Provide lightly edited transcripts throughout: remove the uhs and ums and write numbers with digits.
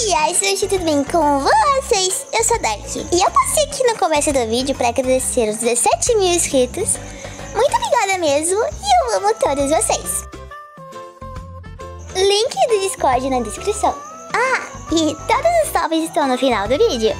Ai, ai, gente, tudo bem com vocês? Eu sou a Dark e eu passei aqui no começo do vídeo pra agradecer os 17 mil inscritos. Muito obrigada mesmo e eu amo todos vocês. Link do Discord na descrição. Ah, e todos os salves estão no final do vídeo.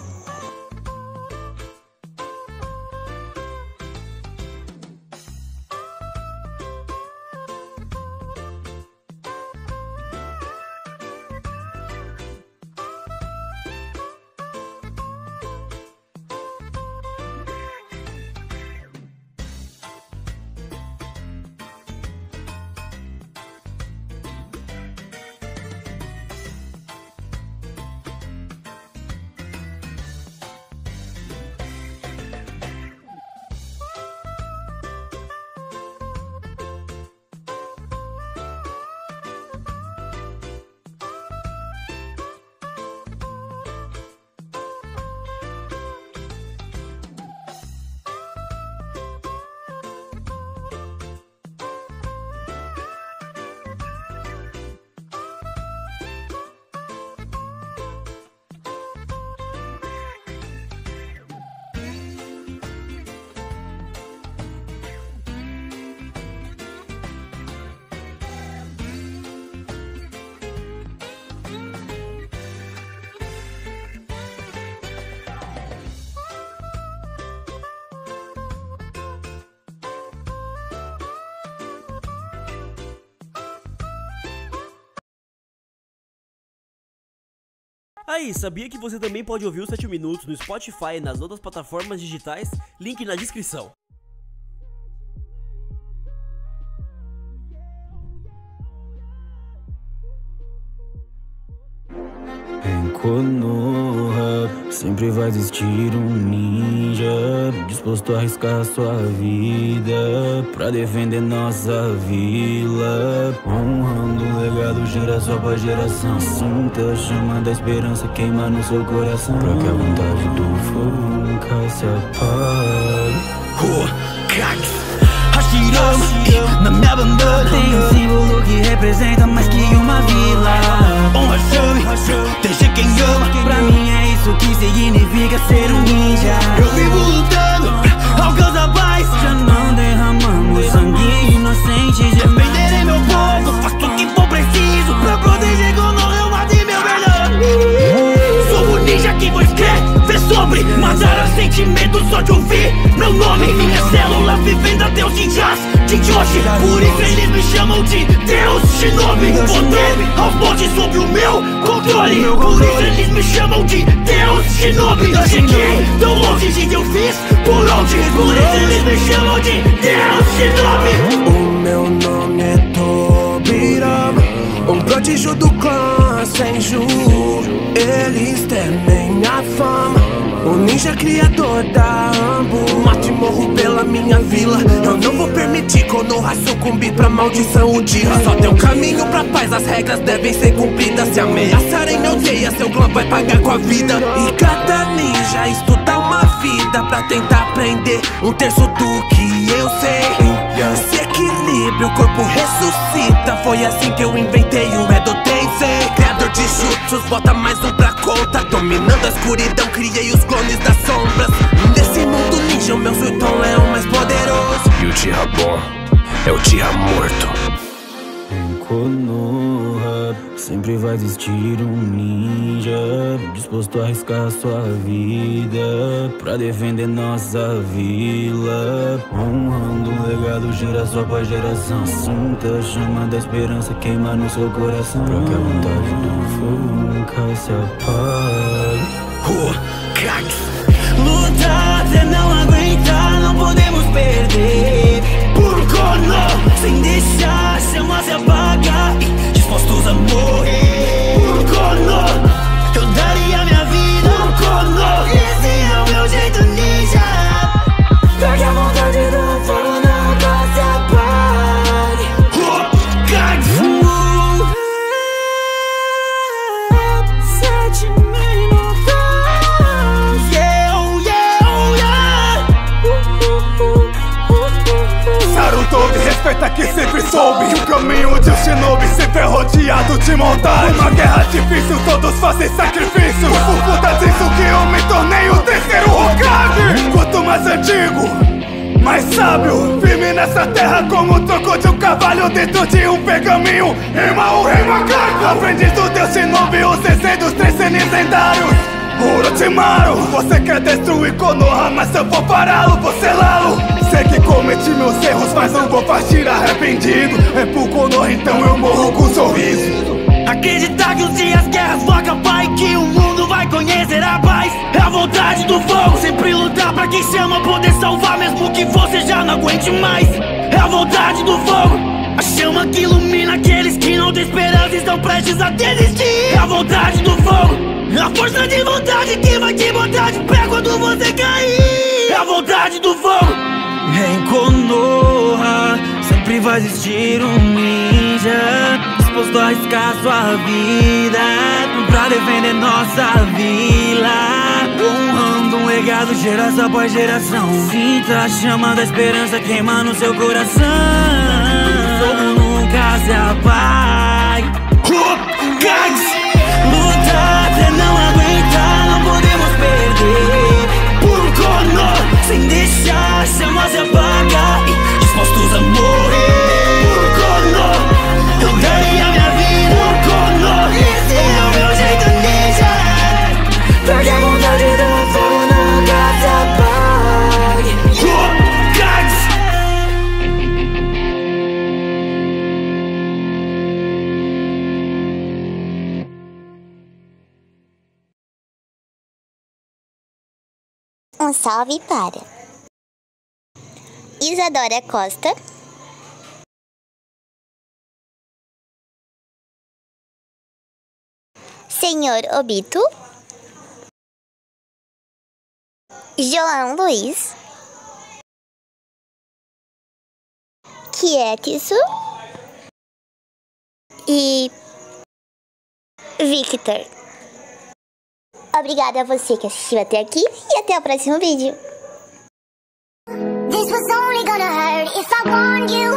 Aí, sabia que você também pode ouvir os 7 minutos no Spotify e nas outras plataformas digitais? Link na descrição. Em Konoha sempre vai existir um ninja disposto a arriscar sua vida pra defender nossa vila, honrando o legado geração pra geração. Sinta a chama da esperança queimar no seu coração, pra que a vontade do fogo nunca se apague. Hashirama, não me abandona. Tem um símbolo que representa mais que uma vila. Honra chame, deixa quem ama. Pra mim é isso que significa ser um ninja. Eu vivo lutando, alcanço a paz. Já não derramamos sangue inocente. Defenderei meu povo, faço o que for preciso pra proteger Konoha, eu matei meu verdade. Sou o ninja que vos quer ver sobre, matar a sentimento só de ouvir meu nome. Minha célula vivendo até os ninjas de Joshi, por isso eles me chamam de Deus Shinobi. Poder aos montes sob o meu controle, por isso eles me chamam de Deus Shinobi. Cheguei tão longe de que eu fiz por onde, por isso eles me chamam de Deus Shinobi. O meu nome é Tobirama, um prodígio do clã Senju. Eles temem a fama, o ninja criador da Ambu. Mato e morro pela minha vila, eu não vou permitir Konoha sucumbir pra maldição um dia. Só tem um caminho pra paz, as regras devem ser cumpridas. Se ameaçarem minha aldeia, seu clã vai pagar com a vida. E cada ninja estuda uma vida pra tentar aprender um terço do que eu sei. Se equilibra, o corpo ressuscita. Foi assim que eu inventei o Edo Tensei. Criador de jutsus, bota mais um pra conta. Dominando a escuridão, criei os clones das sombras. Nesse mundo ninja, o meu Suiton é o mais poderoso. E o Tira bom é o Tira morto. Em Konoha sempre vai existir um ninja disposto a arriscar sua vida pra defender nossa vila, honrando o legado geração pra geração. Sinta a chama da esperança queimar no seu coração, pra que a vontade do fogo nunca se apague. Lutar até não aguentar, não podemos perder. Por Konoha, sem deixar a chama se apagar, dispostos a morrer. Por Konoha, eu daria minha vida. Por Konoha, esse é o meu jeito ninja. Pra que a vontade do fogo nunca se apague. Sete minutos. Sarutobi profeta que sempre soube que o caminho de um shinobi sempre é rodeado de maldade. Uma guerra difícil, todos fazem sacrifício. Por conta disso que eu me tornei o terceiro Hokage. Quanto mais antigo, mais sábio, firme nessa terra como o tronco de um cavalo dentro de um pergaminho. Rima o rei macaco, aprendiz do deus shinobi, o sensei dos 3 senis lendários, Orochimaru. Você quer destruir Konoha, mas se eu for pará-lo, vou selá-lo. Sei que cometi meus erros, mas não vou partir arrependido. É por Konoha, então eu morro com um sorriso. Acreditar que os dias, guerras vão acabar e que o mundo vai conhecer a paz. É a vontade do fogo, sempre lutar pra quem chama poder salvar, mesmo que você já não aguente mais. É a vontade do fogo, a chama que ilumina aqueles que não têm esperança e estão prestes a desistir. É a vontade do fogo, a força de vontade que vai te botar de pé quando você cair. É a vontade do fogo. Em Konoha sempre vai existir um ninja disposto a arriscar sua vida pra defender nossa vila, honrando um legado geração após geração. Sinta a chama da esperança queimar no seu coração, nunca se apague. Lutar até não aguentar, não podemos perder. Por Konoha, sem deixar a chama se apagar, dispostos a morrer. Por Konoha, eu darei a minha vida. Por Konoha, esse é o meu jeito ninja, pra que a vontade do fogo nunca se apague. Um salve para Isadora Costa, Senhor Obito, João Luiz, Kietsu e Victor. Obrigada a você que assistiu até aqui e até o próximo vídeo. This was only gonna hurt if I warned you.